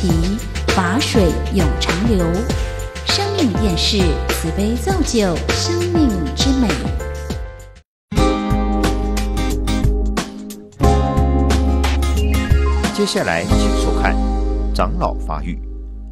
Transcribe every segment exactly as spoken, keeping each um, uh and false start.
题：法水永长流。生命电视慈悲造就生命之美。 接下来请收看长老发育。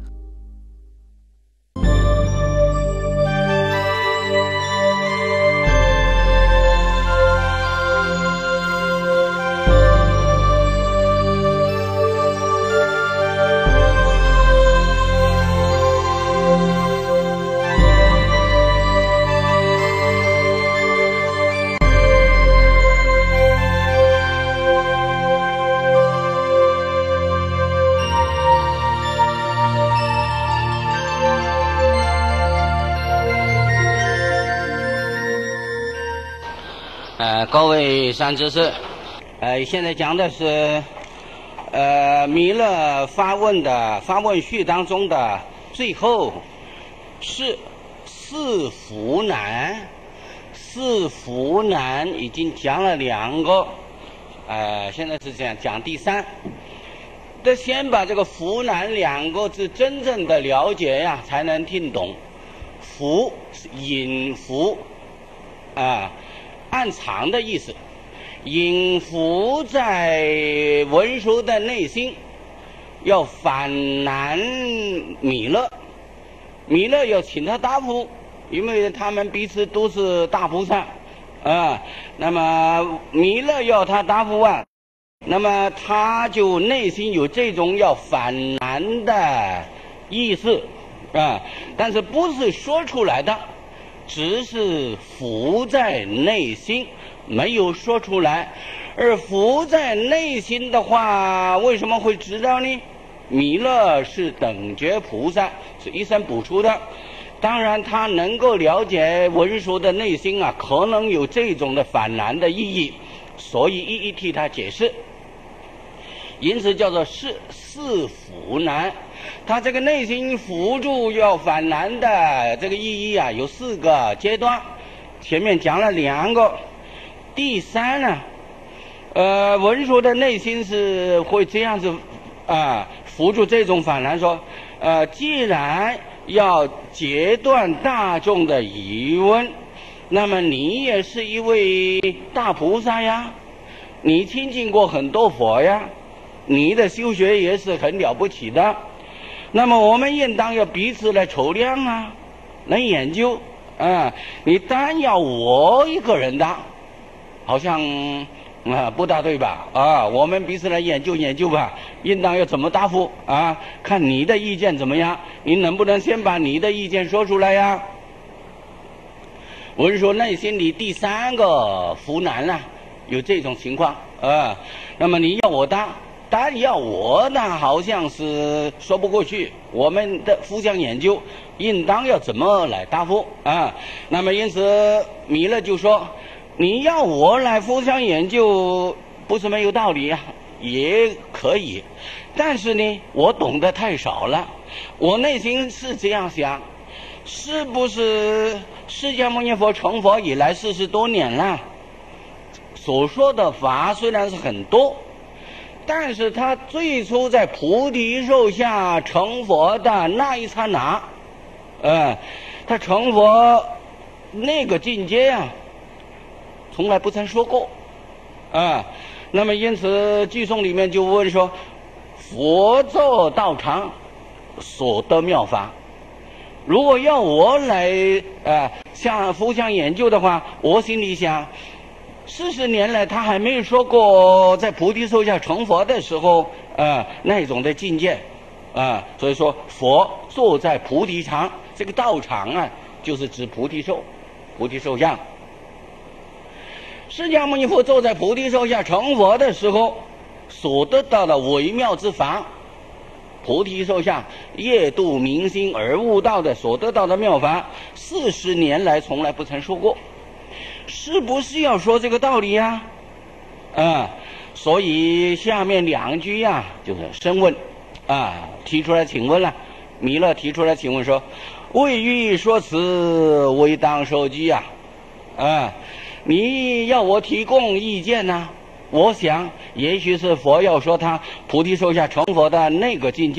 呃，各位善知识，呃，现在讲的是，呃，弥勒发问的发问序当中的最后是四福难，四福难已经讲了两个，呃，现在是讲讲第三。得先把这个福难两个字真正的了解呀，才能听懂。福是隐伏啊。暗藏的意思，隐伏在文殊的内心，要反难弥勒，弥勒要请他答复，因为他们彼此都是大菩萨啊。那么弥勒要他答复啊，那么他就内心有这种要反难的意思啊，但是不是说出来的。只是伏在内心，没有说出来。而伏在内心的话，为什么会知道呢？弥勒是等觉菩萨，是一生补出的。当然，他能够了解文殊的内心啊，可能有这种的反难的意义，所以一一替他解释。因此叫做是四伏难。他这个内心辅助要反难的这个意义啊，有四个阶段，前面讲了两个，第三呢，呃，文殊的内心是会这样子啊，辅助这种反难说，呃，既然要截断大众的疑问，那么你也是一位大菩萨呀，你亲近过很多佛呀，你的修学也是很了不起的。那么我们应当要彼此来筹量啊，来研究啊。你单要我一个人的，好像啊不大对吧？啊，我们彼此来研究研究吧，应当要怎么答复啊？看你的意见怎么样？你能不能先把你的意见说出来呀？我是说内心里第三个福难了，有这种情况啊。那么你要我答。单要我呢，好像是说不过去。我们的互相研究，应当要怎么来答复啊？那么因此，弥勒就说：“你要我来互相研究，不是没有道理啊，也可以。但是呢，我懂得太少了。我内心是这样想：是不是释迦牟尼佛成佛以来四十多年了，所说的法虽然是很多。”但是他最初在菩提树下成佛的那一刹那，呃，他成佛那个境界啊，从来不曾说过，啊、呃，那么因此偈颂里面就问说，佛作道场所得妙法，如果要我来呃向互相研究的话，我心里想。四十年来，他还没有说过在菩提树下成佛的时候，呃，那种的境界，啊、呃，所以说佛坐在菩提场，这个道场啊，就是指菩提树，菩提树下。释迦牟尼佛坐在菩提树下成佛的时候，所得到的微妙之法，菩提树下夜度明心而悟道的所得到的妙法，四十年来从来不曾说过。是不是要说这个道理呀？啊，所以下面两句呀、啊，就是申问，啊，提出来请问了。弥勒提出来请问说：“未欲说辞，未当受记呀。”啊，你要我提供意见呢、啊？我想，也许是佛要说他菩提树下成佛的那个境界，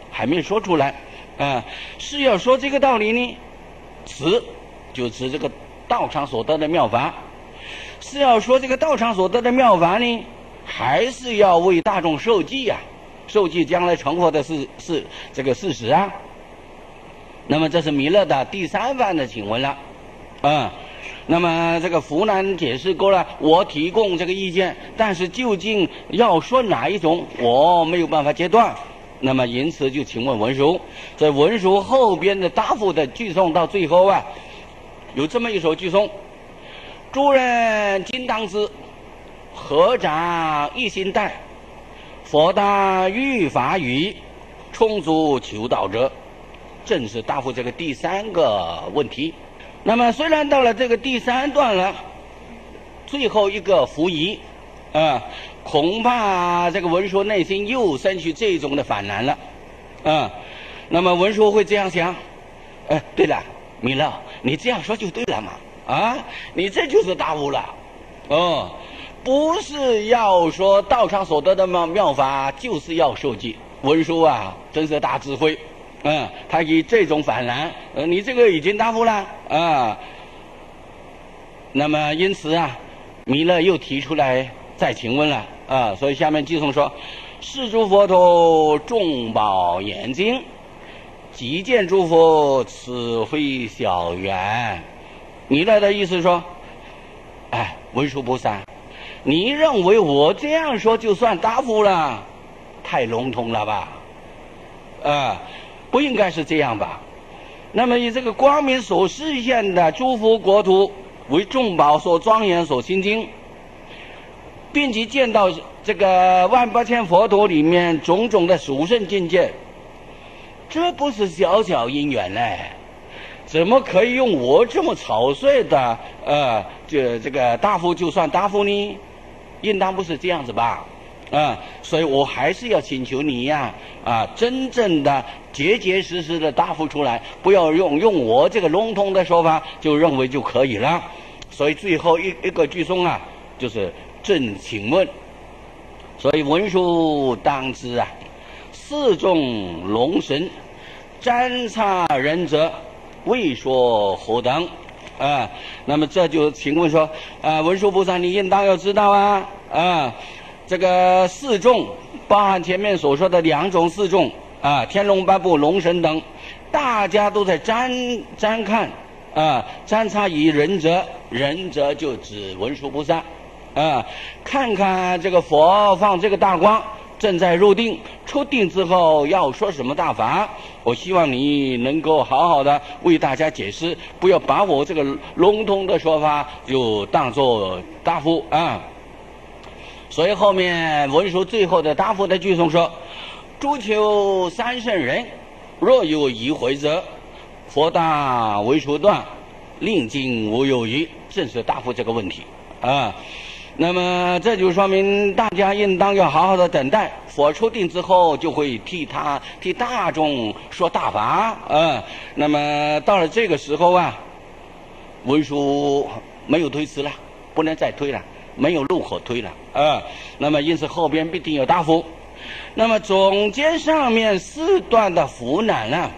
还没说出来，啊，是要说这个道理呢，此就指这个道场所得的妙法；是要说这个道场所得的妙法呢，还是要为大众受记呀、啊，受记将来成佛的是是这个事实啊。那么这是弥勒的第三番的请问了，啊。那么这个福南解释过了，我提供这个意见，但是究竟要说哪一种，我没有办法决断。那么因此就请问文殊，在文殊后边的答复的句诵到最后啊，有这么一首句诵：诸人今当知，合掌一心待，佛答欲法语，充足求道者。正是答复这个第三个问题。那么虽然到了这个第三段了，最后一个伏疑啊，恐怕这个文殊内心又生起这种的反难了啊。那么文殊会这样想，哎，对了，弥勒，你这样说就对了嘛，啊，你这就是大悟了哦，不是要说道场所得的妙妙法就是要受记。文殊啊，真是大智慧。嗯，他以这种反难，呃，你这个已经答复了啊。那么因此啊，弥勒又提出来再请问了啊。所以下面继诵说：是诸佛陀众宝眼睛，即见诸佛此非小缘。弥勒的意思说，哎，文殊菩萨，你认为我这样说就算答复了，太笼统了吧？啊。不应该是这样吧？那么以这个光明所示现的诸佛国土为众宝所庄严所心经，并且见到这个万八千佛陀里面种种的殊胜境界，这不是小小因缘呢？怎么可以用我这么草率的呃，这这个答复就算答复呢？应当不是这样子吧？啊，所以我还是要请求你呀，啊，真正的结结实实的答复出来，不要用用我这个笼统的说法就认为就可以了。所以最后一一个句诵啊，就是正请问。所以文殊当知啊，四众龙神瞻察仁者，未说何等啊？那么这就请问说啊，文殊菩萨，你应当要知道啊啊。这个四众包含前面所说的两种四众啊，天龙八部、龙神等，大家都在瞻瞻看啊，瞻察以仁者，仁者就指文殊菩萨啊，看看这个佛放这个大光，正在入定，出定之后要说什么大法，我希望你能够好好的为大家解释，不要把我这个笼统的说法就当作答复啊。所以后面文殊最后的答复的句诵说：诸求三圣人，若有疑悔者，佛答为初断，令尽无有余。正是答复这个问题啊。那么这就说明大家应当要好好的等待佛出定之后，就会替他替大众说大法啊。那么到了这个时候啊，文殊没有推辞了，不能再推了，没有路可推了啊。那么因此后边必定有答复。那么总结上面四段的福难啊，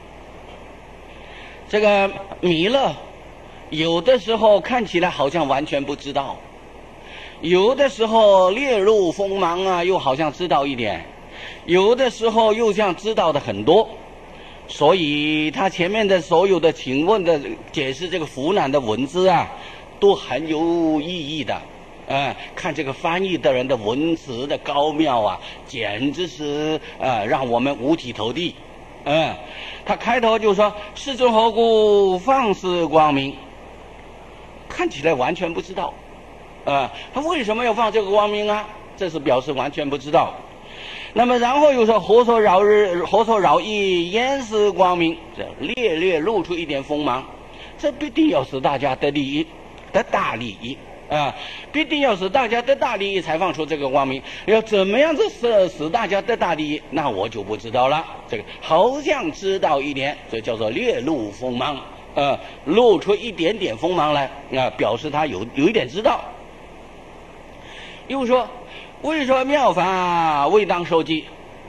这个弥勒有的时候看起来好像完全不知道，有的时候烈露锋芒啊，又好像知道一点，有的时候又像知道的很多。所以他前面的所有的请问的解释这个福难的文字啊，都很有意义的。呃，看这个翻译的人的文词的高妙啊，简直是呃让我们五体投地。嗯、呃，他开头就说世尊何故放示光明，看起来完全不知道。呃，他为什么要放这个光明啊？这是表示完全不知道。那么然后又说何所扰日，何所扰意，淹示光明，这略略露出一点锋芒，这必定要使大家得利益，得大利益。啊，必定要使大家得大利益才放出这个光明。要怎么样子使使大家得大利益，那我就不知道了。这个好像知道一点，这叫做略露锋芒，呃，露出一点点锋芒来，啊、呃，表示他有有一点知道。又说，为说妙法未当受记，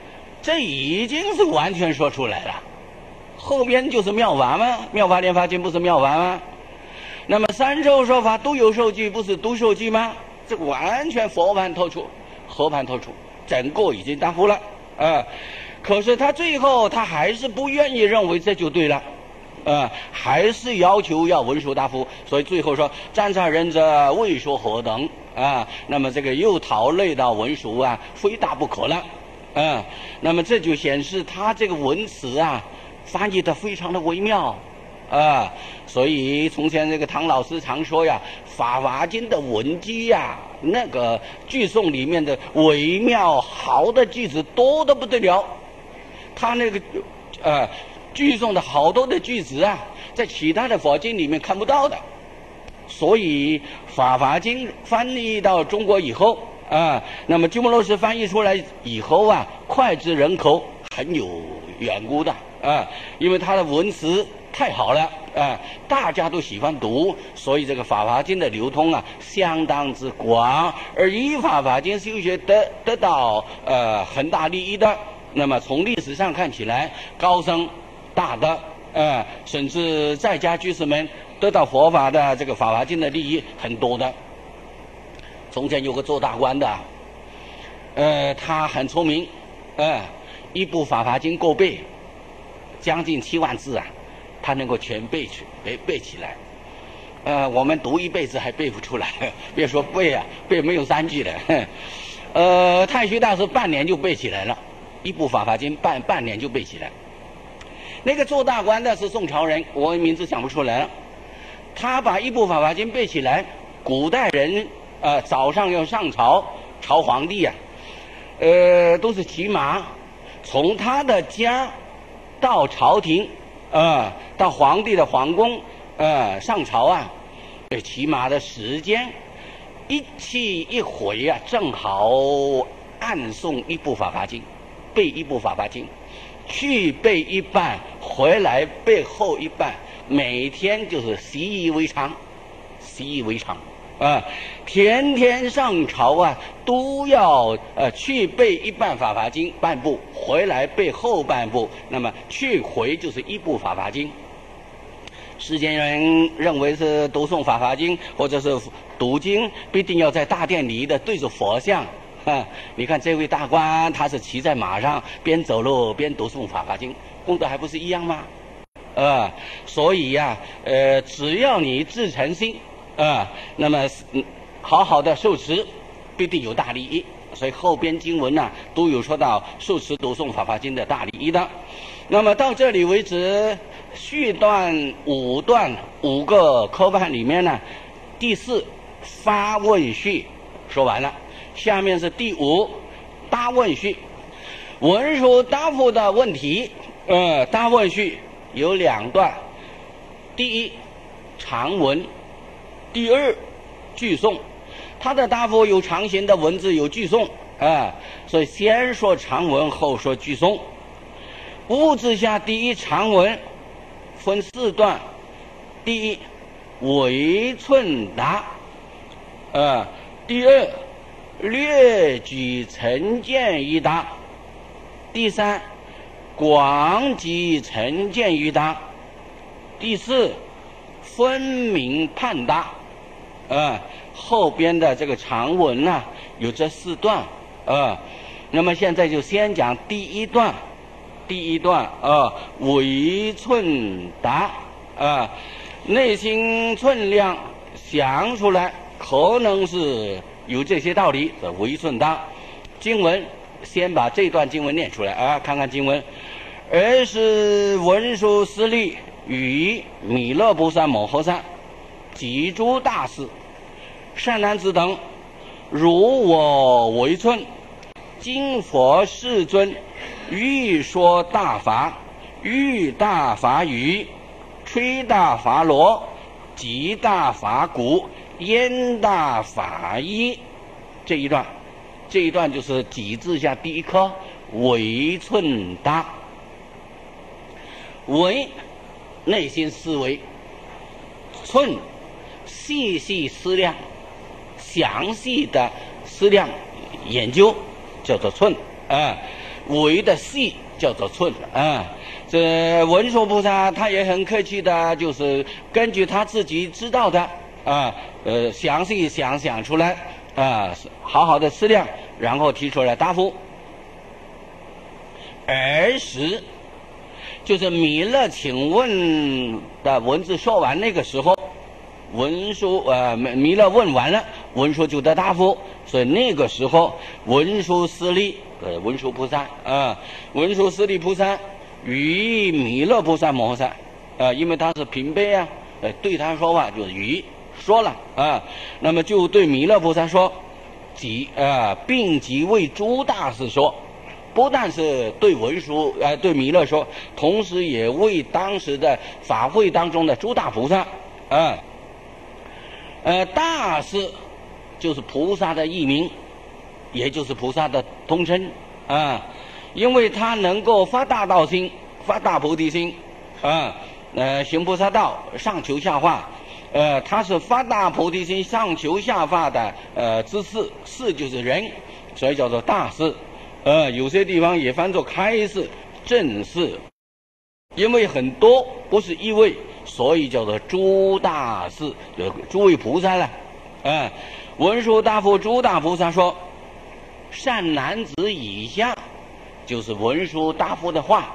这已经是完全说出来了。后边就是妙法吗？妙法莲华经不是妙法吗？那么三周说法都有受记，不是独受记吗？这完全佛盘透出，和盘透出，整个已经答复了啊、呃。可是他最后他还是不愿意认为这就对了，啊、呃，还是要求要文殊答复，所以最后说占察仁者未说何等啊、呃。那么这个又逃累到文殊啊，非答不可了啊、呃。那么这就显示他这个文词啊翻译的非常的微妙。啊，所以从前这个唐老师常说呀，《法华经》的文机呀，那个句诵里面的微妙好的句子多得不得了。他那个呃句诵的好多的句子啊，在其他的佛经里面看不到的。所以《法华经》翻译到中国以后啊，鸠摩罗什翻译出来以后啊，脍炙人口，很有缘故的啊，因为他的文词太好了啊，大家都喜欢读，所以这个《法华经》的流通啊相当之广，而以《法华经》修学得得到呃很大利益的。那么从历史上看起来，高僧大德呃，甚至在家居士们得到佛法的这个《法华经》的利益很多的。从前有个做大官的，呃，他很聪明，呃，一部《法华经》够背，将近七万字啊。他能够全背去背背起来，呃，我们读一辈子还背不出来，别说背啊，背没有三句的。呃，太虚大师半年就背起来了，一部《法华经》半半年就背起来。那个做大官的是宋朝人，我名字想不出来了。他把一部《法华经》背起来，古代人呃早上要上朝朝皇帝呀、啊，呃，都是骑马，从他的家到朝廷。呃，到皇帝的皇宫，呃，上朝啊，对，骑马的时间，一去一回啊，正好暗诵一部《法华经》，背一部《法华经》，去背一半，回来背后一半，每天就是习以为常，习以为常。啊，天天上朝啊，都要呃去背一半《法华经》半部，回来背后半部，那么去回就是一部《法华经》。世间人认为是读诵《法华经》或者是读经，必定要在大殿里的对着佛像。啊，你看这位大官，他是骑在马上，边走路边读诵《法华经》，功德还不是一样吗？呃，所以呀、啊，呃，只要你自诚心。啊，那么好好的受持，必定有大利益。所以后边经文呢、啊、都有说到受持读诵《法华经》的大利益的。那么到这里为止，序段五段五个科判里面呢，第四发问序说完了，下面是第五答问序。文殊答复的问题，呃，答问序有两段，第一长文。第二，句诵，他的答复有长形的文字，有句诵啊，所以先说长文，后说句诵。物之下第一长文分四段，第一为寸答，啊，第二略举成见一答，第三广集成见一答，第四分明判答。呃，后边的这个长文呢、啊，有这四段，呃，那么现在就先讲第一段，第一段啊，为寸答，啊，内心寸量想出来，可能是有这些道理，这为寸答。经文先把这段经文念出来啊，看看经文。而是文殊师利与弥勒菩萨摩诃萨及诸大士善男子等，如我为寸，今佛世尊欲说大法，欲大法语，吹大法螺，击大法鼓，焉大法衣。这一段，这一段就是几字下第一颗为寸答。为内心思维，寸细细思量，详细的思量研究，叫做寸啊。 为的细叫做寸啊。这文殊菩萨他也很客气的，就是根据他自己知道的啊，呃，详细想想出来啊，好好的思量，然后提出来答复。儿时就是弥勒请问的文字说完那个时候，文殊呃弥勒问完了，文殊就得答复，所以那个时候文殊师利呃文殊菩萨啊、呃，文殊师利菩萨与弥勒菩萨摩萨，呃，因为他是平辈啊，呃，对他说话就是与说了啊，那么就对弥勒菩萨说，即呃并即为诸大士说。不但是对文殊呃对弥勒说，同时也为当时的法会当中的诸大菩萨啊，呃大士就是菩萨的译名，也就是菩萨的通称啊，因为他能够发大道心，发大菩提心啊，呃行菩萨道，上求下化，呃他是发大菩提心，上求下化的呃之士，士就是人，所以叫做大士。呃，有些地方也翻作开示、正示，因为很多不是一位，所以叫做诸大士，有诸位菩萨了。啊、呃，文殊大佛诸大菩萨说，善男子以下，就是文殊大佛的话，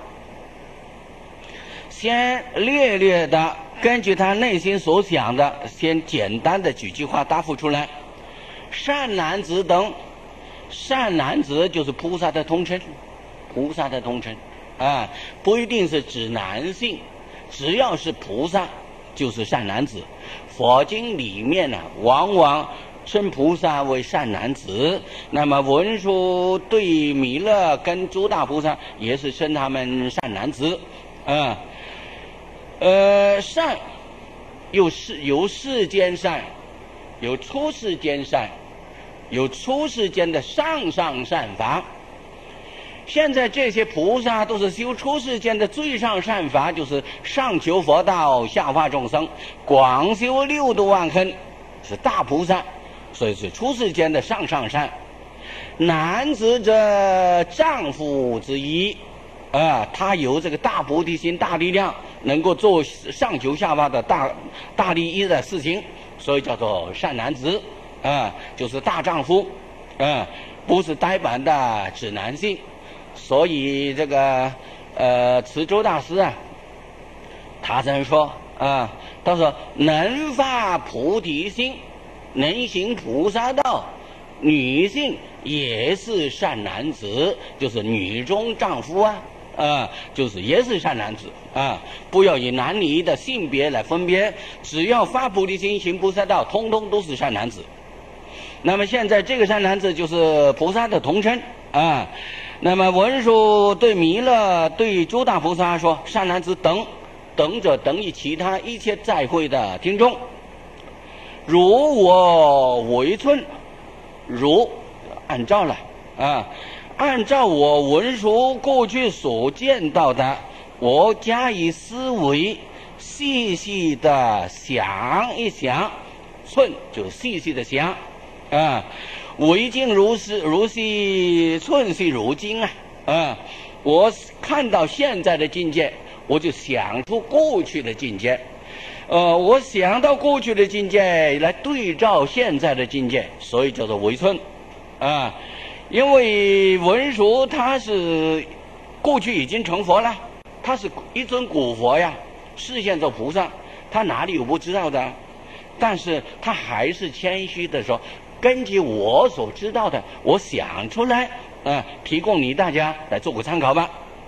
先略略的根据他内心所想的，先简单的几句话答复出来。善男子等。善男子就是菩萨的通称，菩萨的通称啊，不一定是指男性，只要是菩萨就是善男子。佛经里面呢、啊，往往称菩萨为善男子。那么文殊对弥勒跟诸大菩萨也是称他们善男子啊。呃，善有世有世间善，有出世间善。有出世间的上上善法，现在这些菩萨都是修出世间的最上善法，就是上求佛道，下化众生，广修六度万恒，是大菩萨，所以是出世间的上上善。男子者丈夫之一，啊，他有这个大菩提心、大力量，能够做上求下化的大大利益的事情，所以叫做善男子。啊，就是大丈夫，啊，不是呆板的指男性，所以这个呃，慈州大师啊，他这样说啊，他说能发菩提心，能行菩萨道，女性也是善男子，就是女中丈夫啊，啊，就是也是善男子啊，不要以男女的性别来分别，只要发菩提心，行菩萨道，通通都是善男子。那么现在这个善男子就是菩萨的同称啊。那么文殊对弥勒对诸大菩萨说，善男子等，等者等于其他一切在会的听众，如我为寸，如按照了啊，按照我文殊过去所见到的，我加以思维，细细的想一想，寸就细细的想。啊，为镜如是，如是寸是如镜啊！啊，我看到现在的境界，我就想出过去的境界。呃，我想到过去的境界来对照现在的境界，所以叫做为寸。啊，因为文殊他是过去已经成佛了，他是一尊古佛呀，示现做菩萨，他哪里有不知道的？但是他还是谦虚的说，根据我所知道的，我想出来，啊、呃，提供你大家来做个参考吧。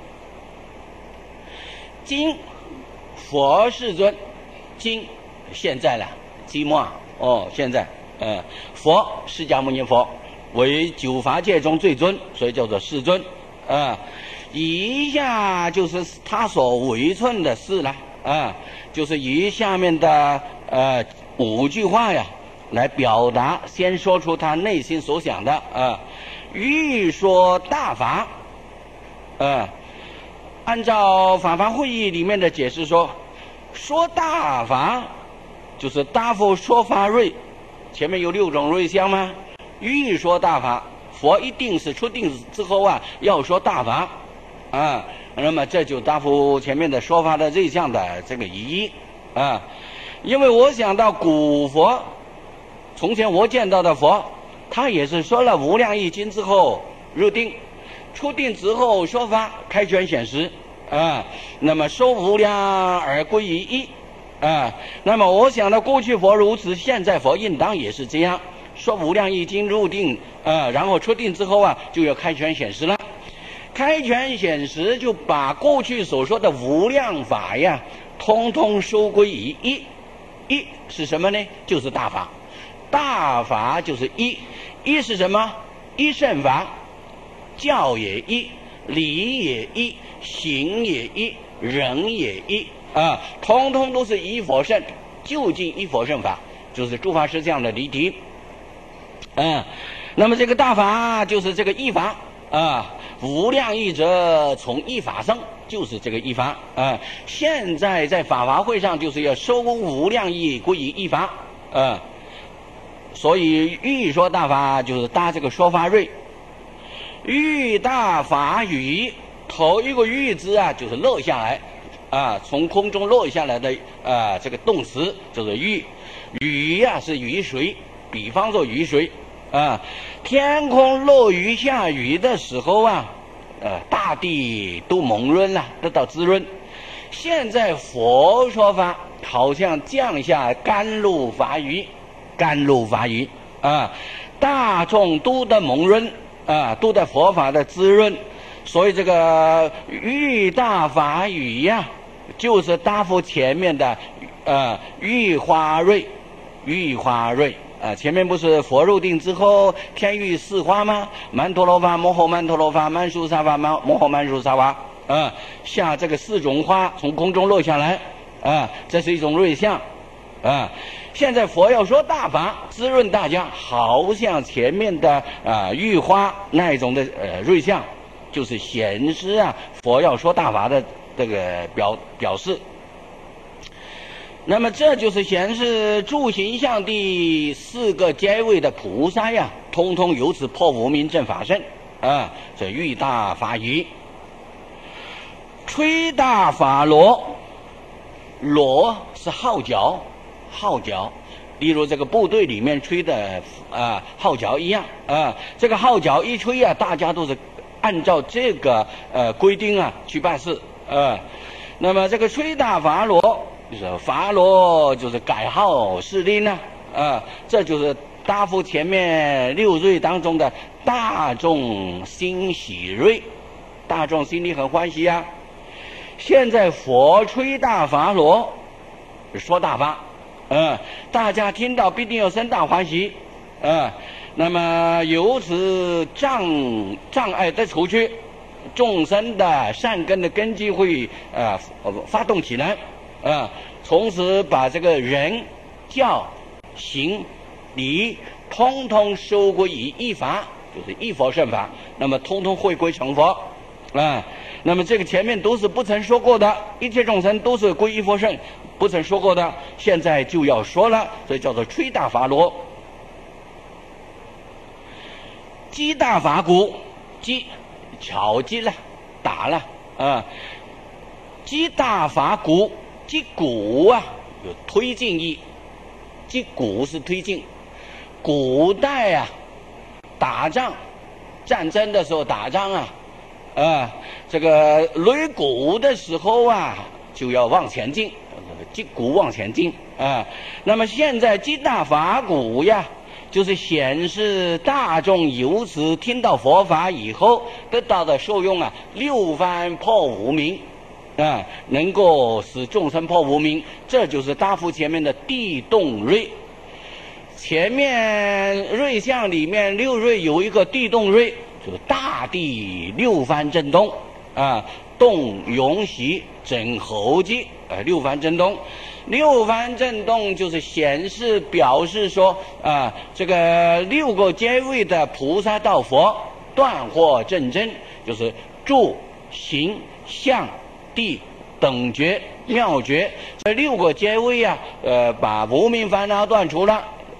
今佛世尊，今现在了，寂寞哦，现在，呃，佛释迦牟尼佛为九法界中最尊，所以叫做世尊，啊、呃，以下就是他所为寸的事了，啊、呃，就是以下面的呃五句话呀。来表达，先说出他内心所想的啊。欲说大法，啊，按照法华会议里面的解释说，说大法就是大佛说法瑞，前面有六种瑞相吗？欲说大法， 佛一定是出定之后啊，要说大法啊。那么这就答复前面的说法的瑞相的这个疑义啊。因为我想到古佛，从前我见到的佛，他也是说了无量易经之后入定，出定之后说法开权显实啊。那么收无量而归于一啊。那么我想到过去佛如此，现在佛应当也是这样，说无量易经入定啊，然后出定之后啊，就要开权显实了。开权显实就把过去所说的无量法呀，通通收归于一。一是什么呢？就是大法。大法就是一。一是什么？一圣法，教也一，理也一，行也一，人也一啊，通通都是一佛圣，究竟一佛圣法，就是诸法实相的离体。嗯，那么这个大法就是这个一法啊，无量义者从一法生，就是这个一法啊。现在在法华会上就是要收无量义归于一法啊，所以欲说大法就是搭这个说法瑞。欲大法语，头一个欲字啊，就是落下来啊，从空中落下来的啊，这个动词就是雨。雨呀、啊、是雨水，比方说雨水啊，天空落雨下雨的时候啊，呃，大地都蒙润了，得到滋润。现在佛说法好像降下甘露法雨，甘露法雨啊，大众都得蒙润啊，都得佛法的滋润。所以这个欲大法雨呀，就是答复前面的呃欲花瑞，欲花瑞啊，前面不是佛入定之后天欲四花吗？曼陀罗花、摩诃曼陀罗花、曼殊沙花、摩诃曼殊沙花啊，下这个四种花从空中落下来啊，这是一种瑞相啊。现在佛要说大法滋润大家，好像前面的啊玉花那一种的呃瑞相，就是显示啊佛要说大法的这个表表示。那么这就是显示诸形象第四个阶位的菩萨呀，通通由此破无明正法身啊，这欲大法语。吹大法螺，螺是号角，号角，例如这个部队里面吹的啊号角一样啊，这个号角一吹啊，大家都是按照这个呃规定啊去办事啊。那么这个吹大法螺，就是法螺就是改号释令呢啊，这就是答复前面六瑞当中的大众欣喜瑞，大众心里很欢喜啊。现在佛吹大法螺，说大法，嗯，大家听到必定要生大欢喜，嗯，那么由此障障碍的除去，众生的善根的根基会呃发动起来，啊，从此把这个人、教、行、理，通通收归于一法，就是一佛圣法，那么通通会归成佛。啊，那么这个前面都是不曾说过的，一切众生都是归一佛圣，不曾说过的，现在就要说了，所以叫做吹大法螺。击大法鼓，击巧击了，打了啊！击大法鼓，击鼓啊，有推进意，击鼓是推进。古代啊，打仗、战争的时候打仗啊。啊，这个擂鼓的时候啊，就要往前进，击鼓往前进啊。那么现在击大法鼓呀，就是显示大众由此听到佛法以后得到的受用啊，六番破无明啊，能够使众生破无明，这就是答复前面的地动瑞。前面瑞相里面六瑞有一个地动瑞。就是大地六番震动啊，动永喜整候机呃六番震动，六番震动就是显示表示说啊，这个六个阶位的菩萨道佛断惑正真，就是住行相地等觉妙觉这六个阶位啊，呃把无明烦恼断除了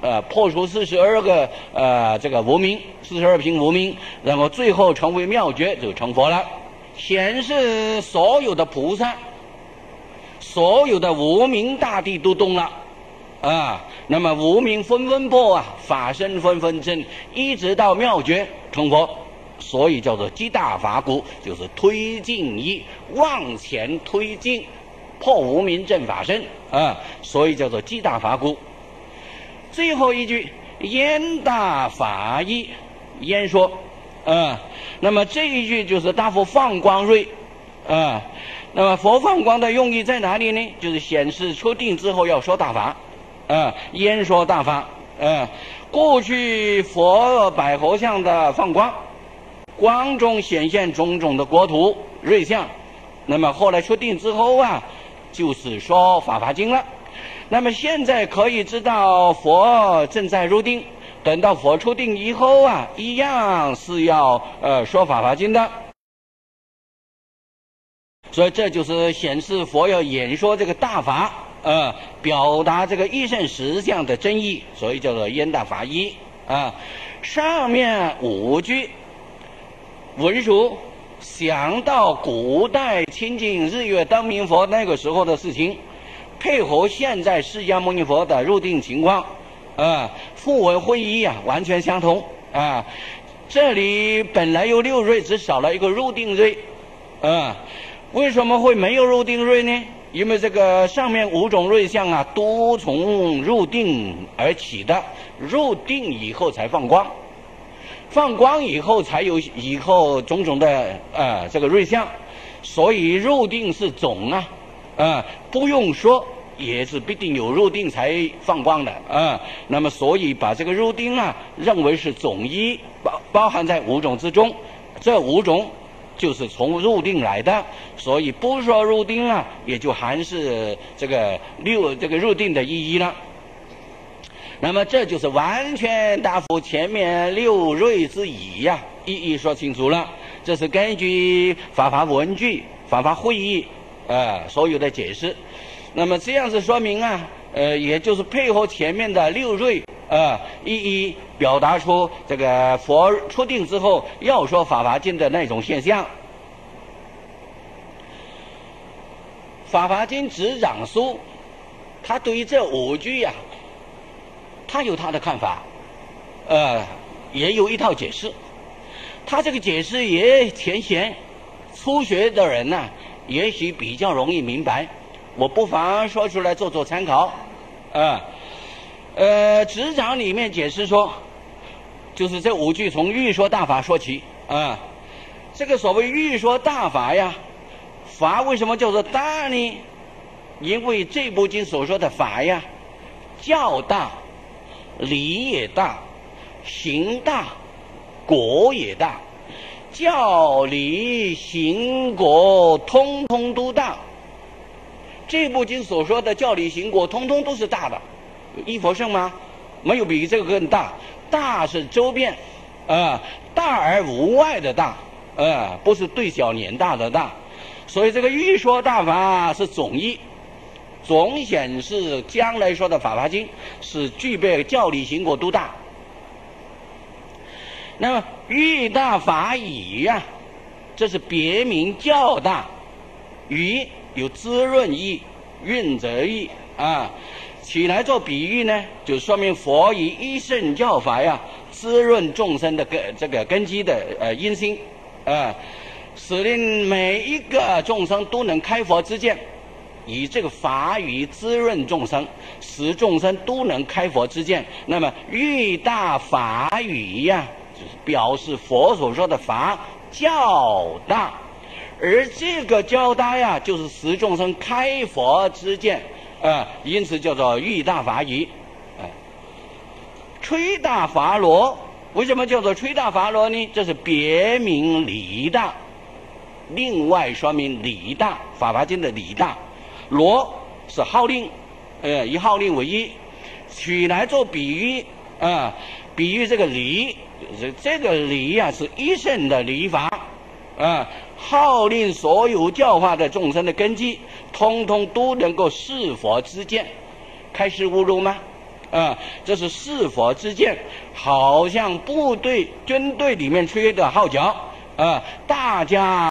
呃破除四十二个呃这个无名，四十二品无名，然后最后成为妙觉就成佛了，显示所有的菩萨，所有的无名大帝都动了啊，那么无名纷纷破啊，法身纷纷证，一直到妙觉成佛，所以叫做积大法鼓，就是推进一往前推进，破无名正法身啊，所以叫做积大法鼓。最后一句焉大法义，焉说啊，那么这一句就是大佛放光瑞啊，那么佛放光的用意在哪里呢？就是显示出定之后要说大法啊，焉说大法啊。过去佛百合相的放光，光中显现种种的国土瑞相，那么后来出定之后啊，就是说法华经了。那么现在可以知道佛正在入定，等到佛出定以后啊，一样是要呃说法华经的。所以这就是显示佛要演说这个大法，呃，表达这个一圣实相的真意，所以叫做焉大法义啊。上面五句文殊想到古代亲近日月当明佛那个时候的事情，配合现在释迦牟尼佛的入定情况，啊，复文会意啊，完全相同啊。这里本来有六瑞，只少了一个入定瑞，啊。为什么会没有入定瑞呢？因为这个上面五种瑞相啊，都从入定而起的，入定以后才放光，放光以后才有以后种种的呃这个瑞相，所以入定是总啊，呃不用说也是必定有入定才放光的啊、呃。那么所以把这个入定啊认为是总一，包包含在五种之中，这五种就是从入定来的，所以不说入定啊，也就含是这个六这个入定的意义了。那么这就是完全大佛前面六瑞之意呀、啊，一一说清楚了。这是根据法华文句、法华会议呃所有的解释。那么这样子说明啊，呃，也就是配合前面的六瑞呃，一一表达出这个佛出定之后要说法华经的那种现象。法华经执掌书，他对于这五句呀、啊，他有他的看法，呃，也有一套解释。他这个解释也浅显，初学的人呢、啊，也许比较容易明白。我不妨说出来做做参考，啊。呃，执掌里面解释说，就是这五句从欲说大法说起啊。这个所谓欲说大法呀，法为什么叫做大呢？因为这部经所说的法呀，教大，理也大，行大，果也大，教理行果通通都大。这部经所说的教理行果，通通都是大的。一佛圣吗？没有比这个更大。大是周遍，啊、呃，大而无外的大，呃，不是对小年大的大。所以这个欲说大法是总义，总显示将来说的法华经是具备教理行果都大。那么欲大法义呀、啊，这是别名教大。语有滋润意、润泽意啊。起来做比喻呢，就说明佛以一圣教法呀，滋润众生的根这个根基的呃因心，啊，使令每一个众生都能开佛之见，以这个法语滋润众生，使众生都能开佛之见。那么欲大法语呀，就是表示佛所说的法较大，而这个较大呀，就是使众生开佛之见。啊，因此叫做欲大法语，啊，吹大法罗，为什么叫做吹大法罗呢？这是别名理大，另外说明理大，法华经的理大，罗是号令，呃，以号令为一，取来做比喻，啊，比喻这个理，这个理呀、啊、是一圣的理法，啊，号令所有教化的众生的根基。通通都能够视佛之见，开示悟入吗？ 啊，这是是佛之见，好像部队军队里面吹的号角啊，大家。